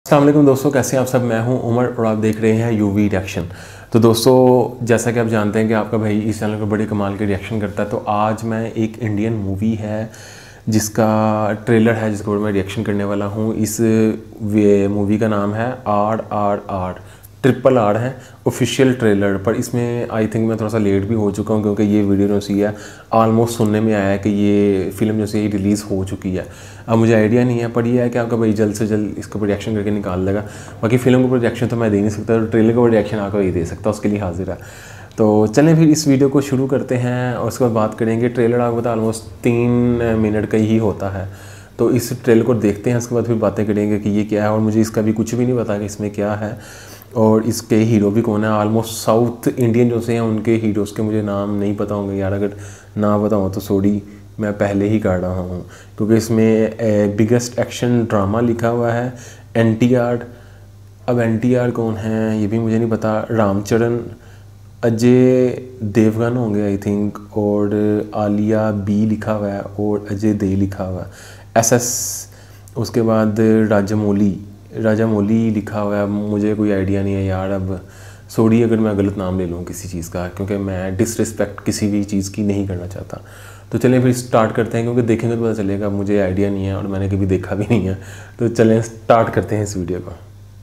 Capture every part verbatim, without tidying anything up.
अस्सलाम वालेकुम दोस्तों, कैसे हैं आप सब। मैं हूं उमर और आप देख रहे हैं यूवी रिएक्शन। तो दोस्तों, जैसा कि आप जानते हैं कि आपका भाई इस चैनल पर बड़े कमाल के रिएक्शन करता है, तो आज मैं एक इंडियन मूवी है जिसका ट्रेलर है जिसके ऊपर मैं रिएक्शन करने वाला हूं। इस मूवी का नाम है R R R, triple R है ऑफिशियल ट्रेलर। पर इसमें आई थिंक मैं थोड़ा सा लेट भी हो चुका हूँ क्योंकि ये वीडियो जो सी है ऑलमोस्ट सुनने में आया है कि ये फिल्म जो सी रिलीज़ हो चुकी है। अब मुझे आइडिया नहीं है, पर ये है कि आपका भाई जल्द से जल्द इसके ऊपर रिएक्शन करके निकाल देगा। बाकी फिल्म के ऊपर रिएक्शन तो मैं दे नहीं सकता, तो ट्रेलर के ऊपर रिएक्शन आकर ही दे सकता, उसके लिए हाजिर है। तो चलें फिर इस वीडियो को शुरू करते हैं और उसके बाद बात करेंगे। ट्रेलर आपको पता ऑलमोस्ट तीन मिनट का ही होता है, तो इस ट्रेलर को देखते हैं, उसके बाद फिर बातें करेंगे कि ये क्या है। और मुझे इसका भी कुछ भी नहीं पता कि इसमें क्या है और इसके हीरो भी कौन है। ऑलमोस्ट साउथ इंडियन जो से हैं उनके हीरोज़ के मुझे नाम नहीं पता होंगे यार, अगर ना पता हो तो सॉरी, मैं पहले ही कर रहा हूँ क्योंकि इसमें बिगेस्ट एक्शन ड्रामा लिखा हुआ है एन टी आर। अब एन टी आर कौन है ये भी मुझे नहीं पता। रामचरण, अजय देवगन होंगे आई थिंक, और आलिया बी लिखा हुआ है और अजय दे लिखा हुआ है, एस एस। उसके बाद राजामौली राजामौली लिखा हुआ है। मुझे कोई आइडिया नहीं है यार, अब सॉरी अगर मैं गलत नाम ले लूँ किसी चीज़ का, क्योंकि मैं डिसरिस्पेक्ट किसी भी चीज़ की नहीं करना चाहता। तो चलें फिर स्टार्ट करते हैं, क्योंकि देखेंगे तो पता चलेगा। मुझे आइडिया नहीं है और मैंने कभी देखा भी नहीं है, तो चलें स्टार्ट करते हैं इस वीडियो को।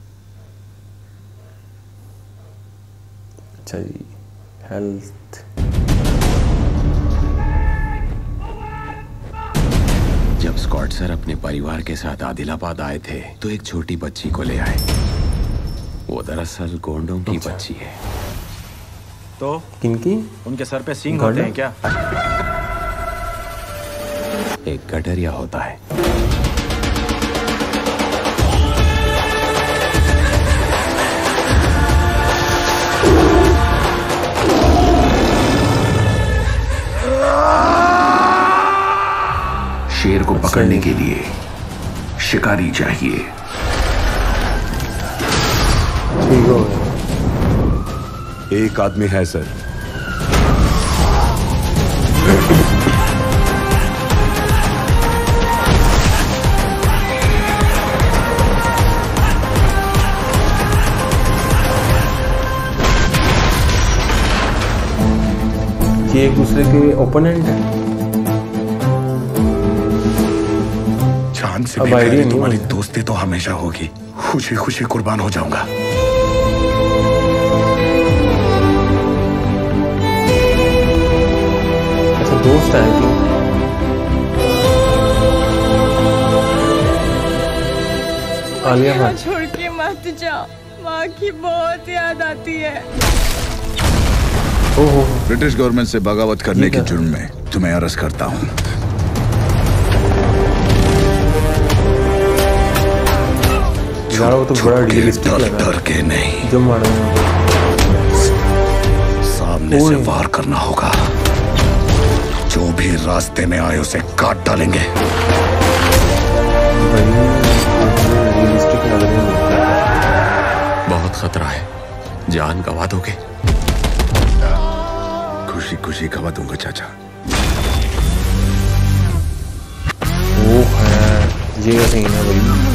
अच्छा जी, हेल्थ। जब स्कॉट सर अपने परिवार के साथ आदिलाबाद आए थे तो एक छोटी बच्ची को ले आए। वो दरअसल गोंडों की अच्छा। बच्ची है। तो किनकी? उनके सर पे सींग होते हैं क्या? एक गडरिया होता है। शेर को पकड़ने के लिए शिकारी चाहिए। ठीक हो गया। एक आदमी है सर। ये एक दूसरे के ओपोनेंट है। चांद से अब भी आइडिया प्यारी नहीं तुम्हारी है। दोस्ती तो हमेशा होगी। खुशी खुशी कुर्बान हो जाऊंगा। ऐसा दोस्त है कि आलिया यहाँ भट्ट। छोड़ के मत जाओ, माँ की बहुत याद आती है। ओहो, ब्रिटिश गवर्नमेंट से बगावत करने ये के क्या? जुर्म में तुम्हें अरेस्ट करता हूँ। यार वो तो बड़ा छुप के, रियलिस्टिक डर लगा डर के नहीं, जो मार रहे हैं। सामने ओए। से वार करना होगा। जो भी रास्ते में आए उसे काट डालेंगे। रियलिस्टिक लग रहे हैं। बहुत खतरा है, जान गवा दोगे। खुशी खुशी गवा दूंगा चाचा। वो है, ये सीन है भाई।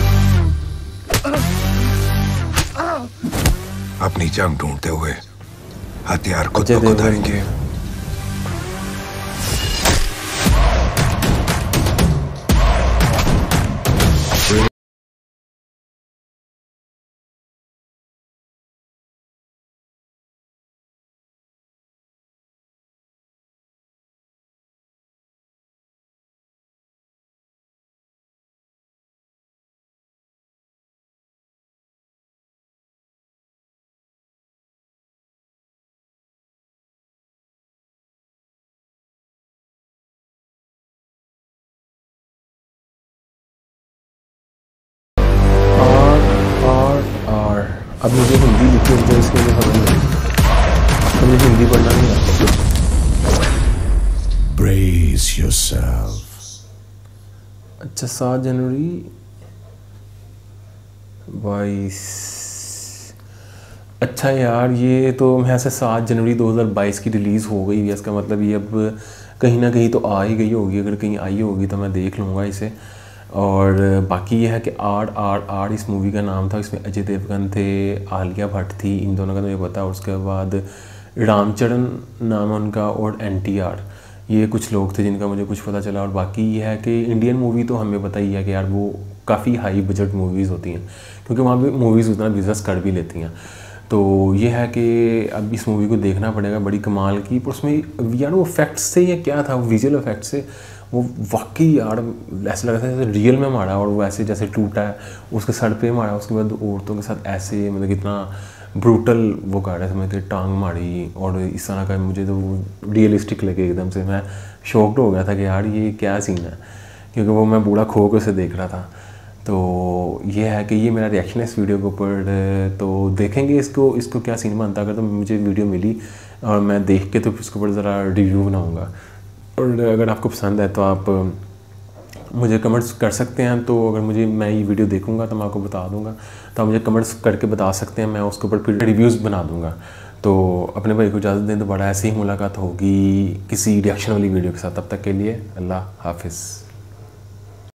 अपनी जंग ढूंढते हुए हथियार खुद अजय को खुद देवगन आएंगे। अब मुझे हिंदी लिखी है तो इसके लिए समझ नहीं, तो मुझे हिंदी पढ़ना नहीं आता। Brace yourself. अच्छा, सात जनवरी बाईस। अच्छा यार, ये तो मैं ऐसे सात जनवरी दो हज़ार बाईस की रिलीज़ हो गई है। इसका मतलब ये अब कहीं ना कहीं तो आ ही गई होगी, अगर कहीं आई होगी तो मैं देख लूँगा इसे। और बाकी ये है कि आर आर आर इस मूवी का नाम था। इसमें अजय देवगन थे, आलिया भट्ट थी, इन दोनों का मुझे पता है। उसके बाद रामचरण नाम है उनका और एन टी आर, ये कुछ लोग थे जिनका मुझे कुछ पता चला। और बाकी ये है कि इंडियन मूवी तो हमें पता ही है कि यार वो काफ़ी हाई बजट मूवीज़ होती हैं, क्योंकि वहाँ पे मूवीज़ उतना बिजनेस कर भी लेती हैं। तो ये है कि अब इस मूवी को देखना पड़ेगा, बड़ी कमाल की। पर उसमें यार वो इफेक्ट्स से या क्या था, विजुअल इफेक्ट्स से वो वाकई यार ऐसा लगा था जैसे रियल में मारा, और वो ऐसे जैसे टूटा है उसके सर पे मारा, उसके बाद औरतों के साथ ऐसे मतलब कितना ब्रूटल वो कर रहे थे, मतलब टांग मारी और इस तरह का। मुझे तो वो रियलिस्टिक लगे एकदम से, मैं शॉक्ड हो गया था कि यार ये क्या सीन है, क्योंकि वो मैं बूढ़ा खो के उसे देख रहा था। तो ये है कि ये मेरा रिएक्शन है इस वीडियो के ऊपर। तो देखेंगे इसको इसको क्या सीन बनता। अगर तो मुझे वीडियो मिली और मैं देख के तो उसके ऊपर ज़रा रिव्यू बनाऊँगा, और अगर आपको पसंद है तो आप मुझे कमेंट्स कर सकते हैं। तो अगर मुझे मैं ये वीडियो देखूंगा तो मैं आपको बता दूंगा, तो आप मुझे कमेंट्स करके बता सकते हैं, मैं उसके ऊपर फिर रिव्यूज़ बना दूंगा। तो अपने भाई को इजाज़त दें, तो बड़ा ऐसे ही मुलाकात होगी किसी रिएक्शन वाली वीडियो के साथ। तब तक के लिए अल्लाह हाफिज़।